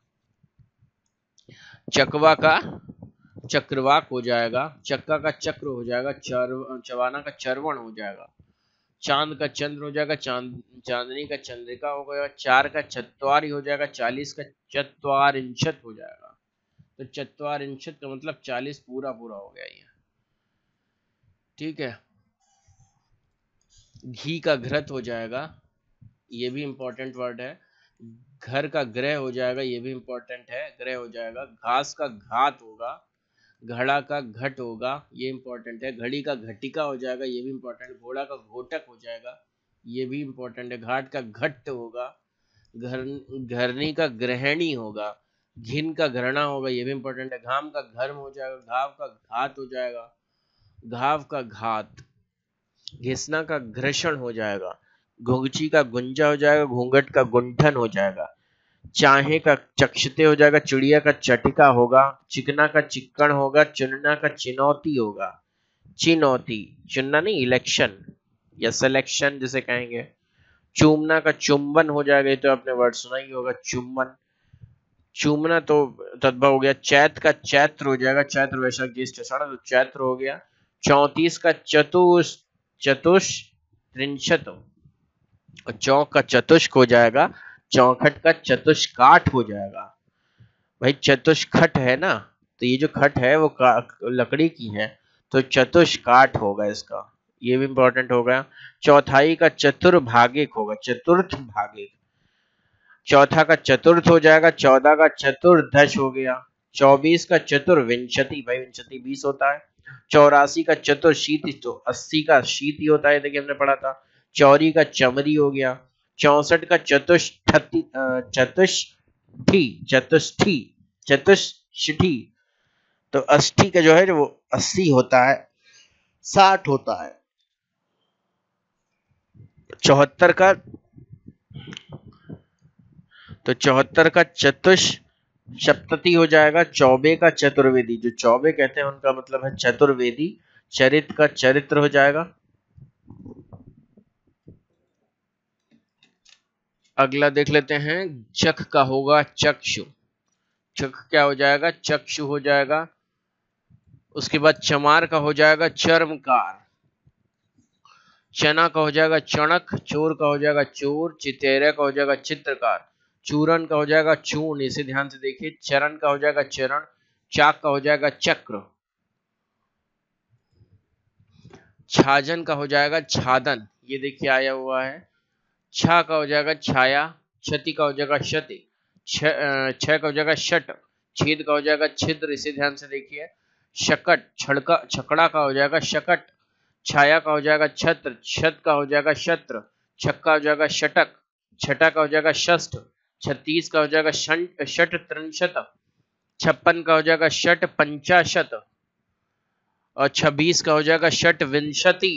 चकवा का चक्रवाक हो जाएगा। चक्का का चक्र हो जाएगा। चवाना का चरवण हो जाएगा। चांद का चंद्र हो जाएगा। चांदनी का चंद्रिका हो गया। चार का चत्वारी हो जाएगा। 40 का चत्वारिंशत हो जाएगा। तो चत्वारिंशत का मतलब 40 पूरा पूरा हो गया ये, ठीक है। घी का घृत हो जाएगा, ये भी इंपॉर्टेंट वर्ड है। घर का ग्रह हो जाएगा, ये भी इंपॉर्टेंट है, ग्रह हो जाएगा। घास का घात होगा। घड़ा का घट होगा, ये इंपॉर्टेंट है। घड़ी का घटिका हो जाएगा, ये भी इंपॉर्टेंट। घोड़ा का घोटक हो जाएगा, ये भी इंपॉर्टेंट है। घाट का घट्ट होगा। घरनी का ग्रहणी होगा। घिन का घृणा होगा, ये भी इंपॉर्टेंट है। घाम का घर्म हो जाएगा। घाव का घात हो जाएगा। घाव का घात। घिसना का घर्षण हो जाएगा। घुंघची का गुंजा हो जाएगा। घूंघट का गुंठन हो जाएगा। चाहे का चक्षते हो जाएगा। चिड़िया का चटिका होगा। चिकना का चिक्कण होगा। चुनना का चिनौती होगा। चिनौती, चुनना नहीं, इलेक्शन या सिलेक्शन जिसे कहेंगे। चूमना का चुंबन हो जाएगा, ये तो आपने वर्ड सुना ही होगा, चुंबन। चूमना तो तद्भव हो गया। चैत का चैत्र हो जाएगा। चैत्र वैशाख ज्येष्ठ आषाढ़, तो चैत्र हो गया। 34 का चतुष्त्रिंशत और चौक का चतुष्क हो जाएगा। चौखट का चतुष्काठ हो जाएगा। भाई चतुष्खट है ना, तो ये जो खट है वो लकड़ी की है, तो चतुष्काठ होगा इसका, ये भी इंपॉर्टेंट होगा। चौथाई का चतुर्भागिक होगा। चतुर्थ भागिक। चौथा का चतुर्थ हो जाएगा। 14 का चतुर्दश हो गया। 24 का चतुर्विंशति, भाई विंशति 20 होता है। 84 का चतुर्शीति, तो 80 का शीति होता है, देखिए हमने पढ़ा था। चौरी का चमरी हो गया। 64 का चतुष्ठी, तो अष्ठी का जो है वो 80 होता है, 60 होता है। 74 का, तो 74 का चतुष्सप्तति हो जाएगा। चौबे का चतुर्वेदी, जो चौबे कहते हैं उनका मतलब है चतुर्वेदी। चरित का चरित्र हो जाएगा। अगला देख लेते हैं, चख का होगा चक्षु। चख क्या हो जाएगा, चक्षु हो जाएगा। उसके बाद चमार का हो जाएगा चर्मकार। चना का हो जाएगा चणक। चोर का हो जाएगा चोर। चितेरे का हो जाएगा चित्रकार। चूरन का हो जाएगा चूर्ण, इसे ध्यान से देखिए। चरण का हो जाएगा चरण। चाक का हो जाएगा चक्र। छाजन का हो जाएगा छादन, ये देखिए आया हुआ है। छा का हो जाएगा छाया। क्षति का हो जाएगा क्षति। छ का हो जाएगा शट। छेद का हो जाएगा छिद्र, इसे ध्यान से देखिए। शकट, छकड़ा का हो जाएगा शकट। छाया का हो जाएगा छत्र। छत का हो जाएगा शत्र। छक्का हो जाएगा शटक। छठा का हो जाएगा षष्ठ। 36 का हो जाएगा षट त्रिंशत। 56 का हो जाएगा षट पंचाशत। और 26 का हो जाएगा षट विंशति।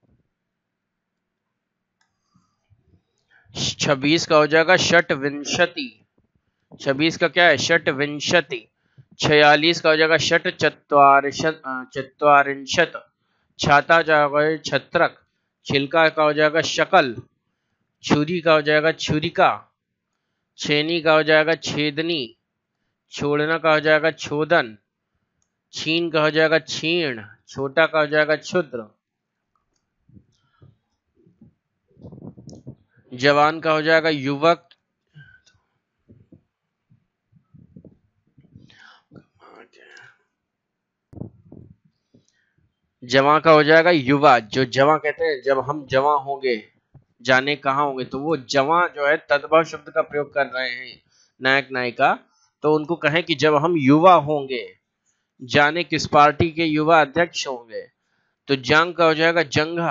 26 का हो जाएगा षट विंशति। 26 का क्या है, षट विंशति। 46 का हो जाएगा षट चत्वारिंशत। छाता हो जाएगा छत्रक। छिलका का हो जाएगा शकल। छुरी का हो जाएगा छुरिका। छेनी का हो जाएगा छेदनी। छोड़ना का हो जाएगा छोदन। छीन का हो जाएगा छीण। छोटा का हो जाएगा क्षुद्र। जवान का हो जाएगा युवक। जवां का हो जाएगा युवा। जो जवां कहते हैं, जब हम जवां होंगे, जाने कहाँ होंगे, तो वो जवां जो है तद्भव शब्द का प्रयोग कर रहे हैं नायक नायिका, तो उनको कहें कि जब हम युवा होंगे, जाने किस पार्टी के युवा अध्यक्ष होंगे। तो जंग का हो जाएगा जंघा।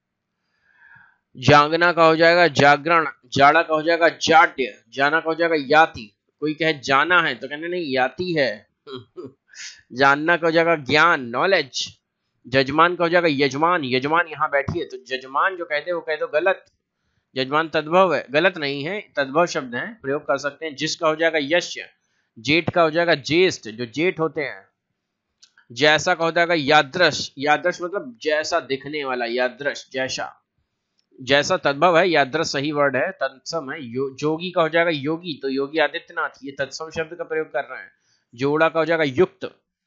जागना का हो जाएगा जागरण। जाड़ा का हो जाएगा जाड्य। जाना का हो जाएगा याति। कोई कहे जाना है तो कहने नहीं, याति है। जानना का हो जाएगा ज्ञान, नॉलेज। जजमान का हो जाएगा यजमान। यजमान यहाँ बैठिए, तो जजमान जो कहते हैं वो कह दो गलत, यजमान तद्भव है, गलत नहीं है, तद्भव शब्द है, प्रयोग कर सकते हैं। जिसका हो जाएगा यश्य, जेठ का हो जाएगा ज्येष्ठ, जो जेठ होते हैं। जैसा का हो जाएगा यादृश, यादृश मतलब जैसा दिखने वाला, यादृश जैसा, जैसा तद्भव है, यादृश सही वर्ड है, तत्सम है। जोगी का हो जाएगा योगी, तो योगी आदित्यनाथ, ये तत्सम शब्द का प्रयोग कर रहे हैं। जोड़ा का हो जाएगा युक्त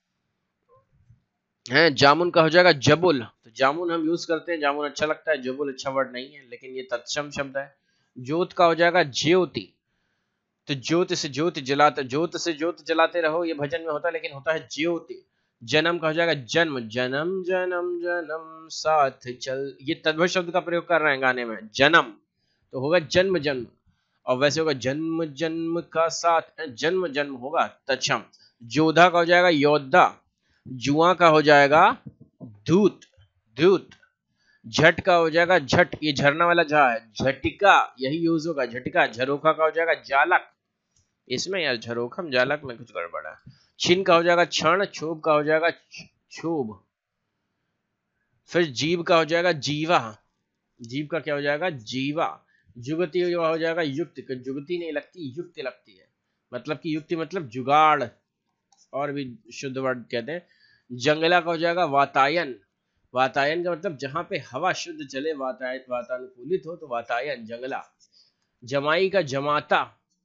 है। जामुन का हो जाएगा जबुल, तो जामुन हम यूज करते हैं, जामुन अच्छा लगता है, जबुल अच्छा वर्ड नहीं है, लेकिन ये तत्सम शब्द है। ज्योत का हो जाएगा ज्योति, तो ज्योत से ज्योत जलाते, ज्योत से ज्योत जलाते रहो, ये भजन में होता है, लेकिन होता है ज्योति। जन्म का हो जाएगा जन्म, जन्म जन्म जन्म साथ चल, ये तद्भव शब्द का प्रयोग कर रहे हैं गाने में। जन्म तो होगा जन्म जन्म, और वैसे होगा जन्म जन्म का साथ, जन्म जन्म होगा तत्सम। जोधा का हो जाएगा योद्धा, जुआ का हो जाएगा दूत, दूत। झट का हो जाएगा झट, ये झरना वाला झा है, झटिका यही यूज होगा, झटिका। झरोखा का हो जाएगा जालक, इसमें यार झरोखम जालक में कुछ गड़बड़ है। छिन का हो जाएगा क्षण, क्षोभ का हो जाएगा क्षोभ। फिर जीव का हो जाएगा जीवा, जीव का क्या हो जाएगा जीवा। जुगति हो जाएगा युक्त, जुगति नहीं लगती, युक्ति लगती है, मतलब कि युक्ति मतलब जुगाड़, और भी शुद्ध वर्ड कहते हैं। जंगला का हो जाएगा वातायन, वातायन का मतलब जहां पे हवा शुद्ध चले, वातानुकूलित हो, तो वातायन जंगला। जमाई का जमाता,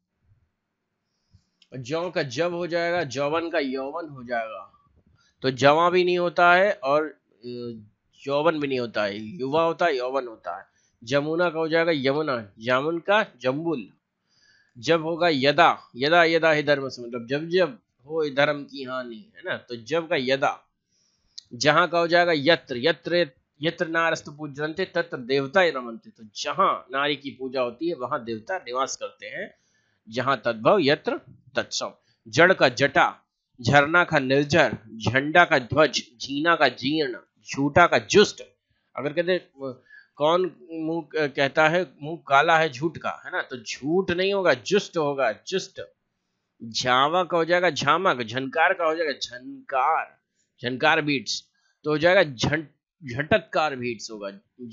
जौ का जब हो जाएगा, जौवन का यौवन हो जाएगा, तो जवा भी नहीं होता है और यौवन भी नहीं होता है, युवा होता है, यौवन होता है। जमुना का हो जाएगा यमुना, जामुन का जम्बुल। जब होगा यदा, यदा यदा ही धर्म से, मतलब जब जब हो धर्म की हानि, है ना, तो जब का यदा। जहां का हो जाएगा यत्र, यत्र यत्र नारस्तु पूजन्ते तत्र देवता रमन्ते, तो जहां नारी की पूजा होती है वहां देवता निवास करते हैं। जहां तद्भव यत्र तत्सम। जड़ का जटा, झरना का निर्झर, झंडा का ध्वज, झीना का जीर्ण, झूठा का जुष्ट। अगर कहते कौन मुंह कहता है मुंह काला है झूठ का, है ना, तो झूठ नहीं होगा, जुष्ट होगा, जुष्ट। झावा का हो जाएगा झामक, झनकार का हो जाएगा झनकार, झनकार बीट्स, तो हो जाएगा झटतकार बीट्स होगा,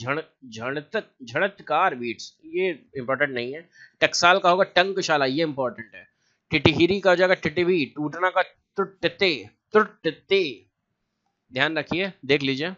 झड़तकार बीट्स, ये इंपॉर्टेंट नहीं है। टकसाल का होगा टंकशाला, ये इंपॉर्टेंट है। टिटहिरी का हो जाएगा टिटवी, टूटना का टुटते, टुटते, ध्यान रखिए, देख लीजिए।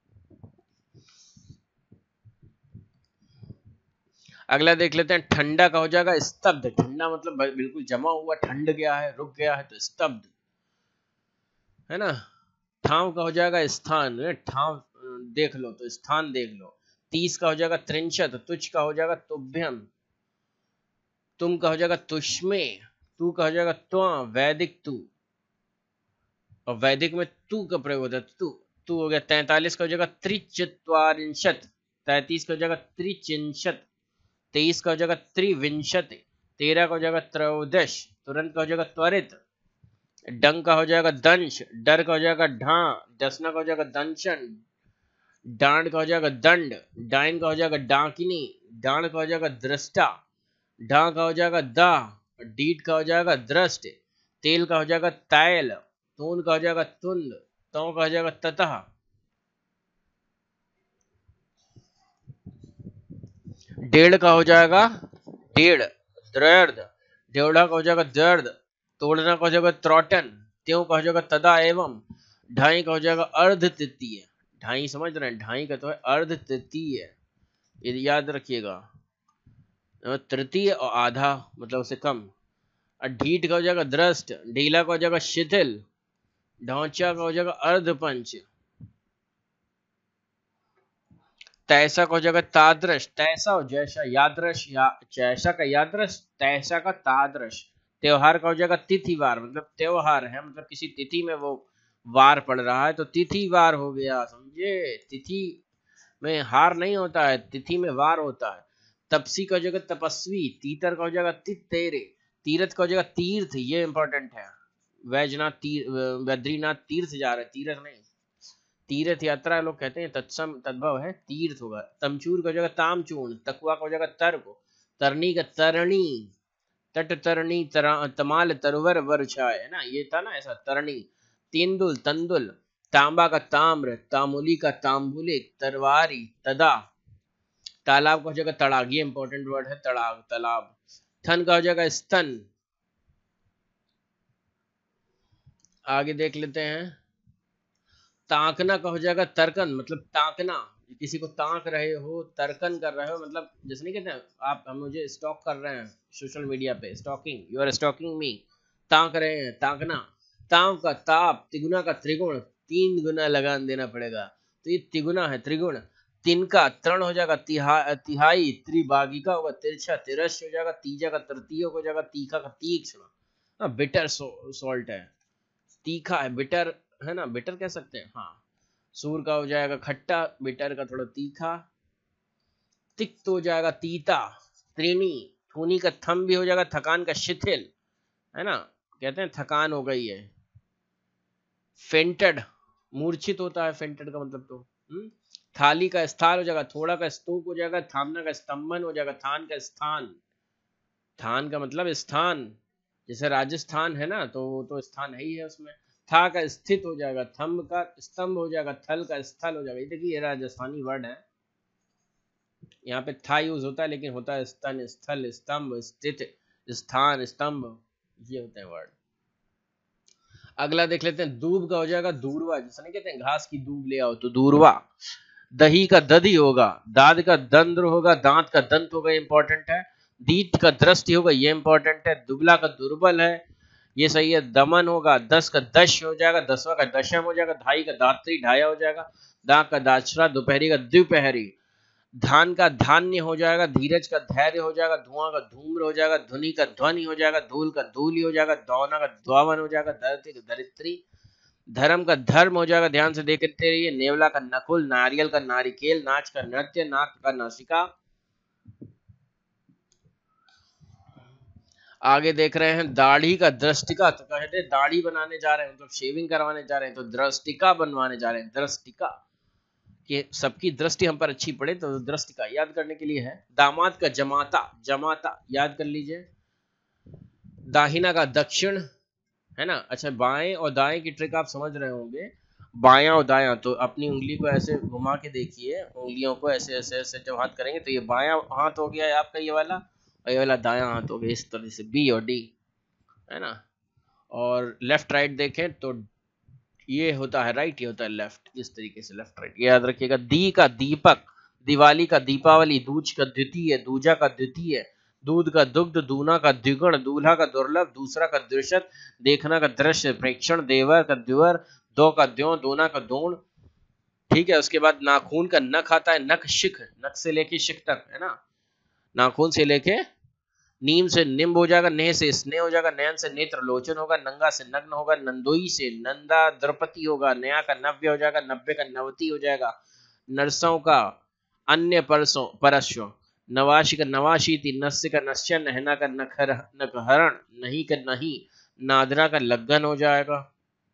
अगला देख लेते हैं, ठंडा का हो जाएगा स्तब्ध, ठंडा मतलब बिल्कुल जमा हुआ, ठंड गया है, रुक गया है, तो स्तब्ध, है ना। ठाव का हो जाएगा स्थान, ठाव देख लो तो स्थान देख लो। 30 का हो जाएगा त्रिंशत, तुझ का हो जाएगा तुभ्यम, तुम का हो जाएगा तुष्मे, तू का हो जाएगा त्वा, वैदिक तू, और वैदिक में तू का प्रयोग होता है, तू हो गया। 43 का हो जाएगा त्रिचत्वारिंशत, 33 का हो जाएगा त्रिचिंशत, 23 का हो जाएगा त्रिविंशत, 13 का हो जाएगा त्रयोदश, तुरंत का हो जाएगा त्वरित। डंग का हो जाएगा दंश, डर का हो जाएगा ढा, डसना का हो जाएगा दंशन, डांड का हो जाएगा दंड, डाइन का हो जाएगा डाकिनी, डांड का हो जाएगा दृष्टा, ढा का हो जाएगा दा, डीट का हो जाएगा दृष्ट, तेल का हो जाएगा तैल, तून का हो जाएगा तुंद, तौ का हो जाएगा ततः। डेढ़ का हो जाएगा डेढ़, दृढ़, डेढ़ा का हो जाएगा दर्द, तोड़ना का हो जाएगा त्रौटन, त्यों का हो जाएगा तदा एवं, ढाई का हो जाएगा अर्ध तृतीय, ढाई समझ रहे हैं, ढाई का तो है अर्ध तृतीय, ये याद रखिएगा। तृतीय और आधा मतलब उससे कम। ढीठ का हो जाएगा दृष्ट, ढीला का हो जाएगा शिथिल, ढांचा का हो जाएगा अर्धपंच, तैसा का हो जाएगा तादृश, तैसा हो जैसा, यादृश या जैसा का यादृश, तैसा का तादृश। त्योहार का हो जाएगा तिथिवार, मतलब त्योहार है, मतलब किसी तिथि में वो वार पड़ रहा है, तो तिथिवार हो गया, समझे। तिथि में हार नहीं होता है, तिथि में वार होता है। तपसी का हो जाएगा तपस्वी, तीतर का हो जाएगा तितेरे, तीर्थ का हो जाएगा तीर्थ, ये इंपॉर्टेंट है। वैजनाथ बद्रीनाथ तीर्थ जा रहे, तीर्थ नहीं, तीर्थ यात्रा लोग कहते हैं, तत्सम तद्भव है, तीर्थ होगा। तमचूर का हो जाएगा तामचूर्ण, तकुआ का हो जाएगा तर्क, तरनी का तरणी, तट तरणी तमाल तरवर वर छाए, है ना, ये था ना ऐसा तरणी। तेंदुल तंदुल, तांबा का ताम्र, तामुली का तांबुलिक, तरवारी तदा, तालाब का हो जाएगा तड़ाग, ये इंपॉर्टेंट वर्ड है, तड़ाग तालाब। थन का हो जाएगा स्तन। आगे देख लेते हैं, ताकना का हो जाएगा तर्कन, मतलब ताकना, किसी को ताक रहे हो, तर्कन कर रहे हो, मतलब जैसे नहीं कहते हैं आप हम मुझे स्टॉक कर रहे हैं सोशल मीडिया पे, stalking, you are stalking me, ताक रहे हैं, ताकना। ताव का ताप, तिगुना का त्रिगुण, 3 गुना लगान देना पड़ेगा, तो ये तिगुना है, त्रिगुण। तिनका तरण हो जाएगा तिहाई, त्रिभागिका होगा तिरछा, तिरछ हो जाएगा, तीजा का तृतीय हो जाएगा, तीखा का तीक्ष्ण, बिटर सॉल्ट है, तीखा है, बिटर है ना, बिटर कह सकते हैं, हाँ। सूर का हो जाएगा खट्टा, बिटर का थोड़ा तीखा। तिक्त हो जाएगा तीता, त्रिनी, थूनी का थम भी हो जाएगा, थकान का शिथिल, है ना, कहते हैं थकान हो गई है। फेंटेड, मूर्छित होता है, फेंटेड का मतलब तो थाली का स्थाल हो जाएगा, थोड़ा का स्तूप हो जाएगा, थामना का स्तंभन हो जाएगा, थान का स्थान, थान का मतलब स्थान, जैसे राजस्थान है ना, तो वो तो स्थान है ही है उसमें। था का स्थित हो जाएगा, थंब का स्तंभ हो जाएगा, थल का स्थल हो जाएगा। ये देखिए ये राजस्थानी वर्ड है, यहाँ पे था यूज होता है, लेकिन होता है स्तन, स्थल, स्तंभ, स्थित, स्थान, स्तंभ, ये होते हैं वर्ड। अगला देख लेते हैं, दूब का हो जाएगा दूरवा, जैसे नहीं कहते हैं घास की दूब ले आओ, तो दूरवा। दही का दधी होगा, दाद का दंद्र होगा, दांत का दंत होगा, इंपॉर्टेंट है। दीट का दृष्टि होगा, ये इंपॉर्टेंट है। दुबला का दुर्बल है, ये सही है। दमन होगा, दस का दश हो जाएगा, दसवा का दशम हो जाएगा। ढाई का दात्री, ढाया हो जाएगा। दा का दाचरा, दोपहरी का द्विपहरी। धान का धान्य हो जाएगा, धीरज का धैर्य हो जाएगा, धुआं का धूम्र हो जाएगा, ध्वनि का ध्वनि हो जाएगा, धूल का धूली हो जाएगा, दौना का द्वावन हो जाएगा, धरती का धरित्री, धर्म का धर्म हो जाएगा, ध्यान से देखते रहिए। नेवला का नकुल, नारियल का नारिकेल, नाच का नृत्य, नाक का नासिका। आगे देख रहे हैं, दाढ़ी का दृष्टिका, तो कहते दाढ़ी बनाने जा रहे हैं, मतलब शेविंग करवाने जा रहे हैं, तो दृष्टिका बनवाने जा रहे हैं, दृष्टिका, कि सबकी दृष्टि हम पर अच्छी पड़े, तो दृष्टिका याद करने के लिए है। दामाद का जमाता, जमाता याद कर लीजिए। दाहिना का दक्षिण, है ना। अच्छा, बाएं और दाएं की ट्रिक आप समझ रहे होंगे, बायां और दायां, तो अपनी उंगली को ऐसे घुमा के देखिए, उंगलियों को ऐसे ऐसे ऐसे जब हाथ करेंगे तो ये बायां हाथ हो गया है आपका, ये वाला, और ये वाला दायां हाथ हो गया, इस तरह से बी और डी, है ना। और लेफ्ट राइट देखें तो ये होता है राइट, ये होता है लेफ्ट, इस तरीके से लेफ्ट राइट, ये याद रखिएगा। दी का दीपक, दिवाली का दीपावली, दूज का द्वितीय, दूजा का द्वितीय, दूध का दुग्ध, दूना का द्विगुण, दूल्हा का दुर्लभ, दूसरा का द्विशत, देखना का दृश्य, प्रेक्षण, देवर का द्विवर, दो का द्यों, दोना का दोण, ठीक है। उसके बाद नाखून का नख आता है, नख शिख, नख से लेके शिख तक, है ना, नाखून से लेके। नीम से निम्ब हो जाएगा, नेह से स्नेह हो जाएगा, नयन से नेत्र लोचन होगा, नंगा से नग्न होगा, नंदोई से नंदा द्रौपदी होगा, नया का नव्य हो जाएगा, नब्बे का नवती हो जाएगा, नरसों का अन्य परसों परस्यों, नवाशी का नवाशीति, नस्य का नश्य, नहना का नखहरण, नहीं का नहीं, नादरा का लग्गन हो जाएगा।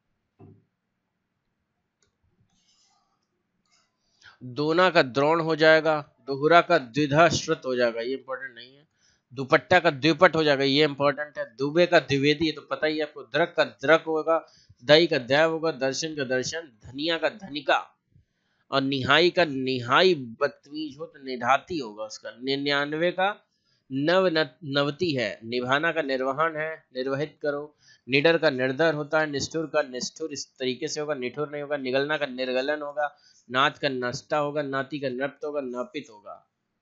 दोना का द्रोण हो जाएगा, दोहरा का द्विधा श्रुत हो जाएगा, ये इंपॉर्टेंट नहीं है। दुपट्टा का द्विपट हो जाएगा, ये इंपॉर्टेंट है। दुबे का द्विवेदी, तो पता ही है आपको। द्रक का द्रक होगा, दही का दैव होगा, दर्शन का दर्शन, धनिया का धनिका, और निहाई का निहाई, बदतमीज हो तो निधाती होगा उसका। 99 का नवती है, निभाना का निर्वहन है, निर्वहित करो। निडर का निर्धर होता है, निष्ठुर का निष्ठुर, इस तरीके से होगा, निठुर नहीं होगा। निगलना का निर्गलन होगा, नाथ का नष्टा होगा, नाती का नृप्त होगा, नापित होगा।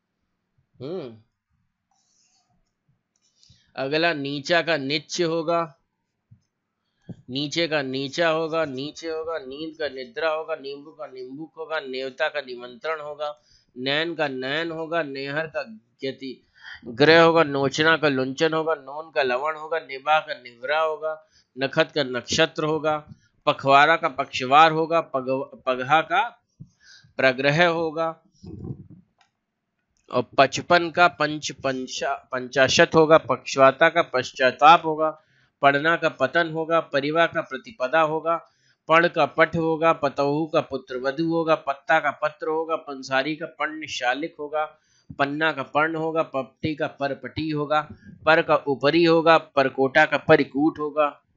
अगला नीचा का निच्य होगा, नीचे का नीचा होगा, नीचे होगा। नींद का निद्रा होगा, नींबू का निम्बुक होगा, नेवता का निमंत्रण होगा, नैन का नयन होगा, नेहर का गति ग्रह होगा, नोचना का लुंचन होगा, नोन का लवण होगा, निभा का निवरा होगा, नखत का नक्षत्र होगा, पखवारा का पक्षवार होगा, पगहा का प्रग्रह होगा, और 55 का पंचाशत होगा, पक्षवाता का पश्चाताप होगा, पढ़ना का पतन होगा, परिवा का प्रतिपदा होगा, पढ़ का पठ होगा, पतहु का पुत्र वधु होगा, पत्ता का पत्र होगा, पंसारी का पर्ण शालिक होगा, पन्ना का पर्ण होगा, पपटी का परपटी होगा, पर का ऊपरी होगा, परकोटा का परिकूट होगा।